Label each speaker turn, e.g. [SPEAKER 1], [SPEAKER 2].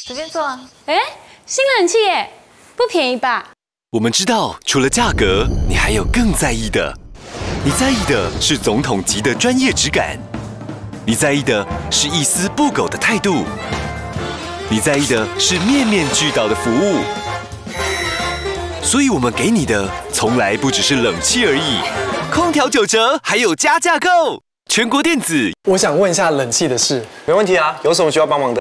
[SPEAKER 1] 随便坐啊。
[SPEAKER 2] 哎，新冷气耶，不便宜吧？
[SPEAKER 3] 我们知道，除了价格，你还有更在意的。你在意的是总统级的专业质感，你在意的是一丝不苟的态度，你在意的是面面俱到的服务。所以我们给你的从来不只是冷气而已，空调9折，还有加价购，全国电子。
[SPEAKER 4] 我想问一下冷气的事。
[SPEAKER 5] 没问题啊，有什么需要帮忙的？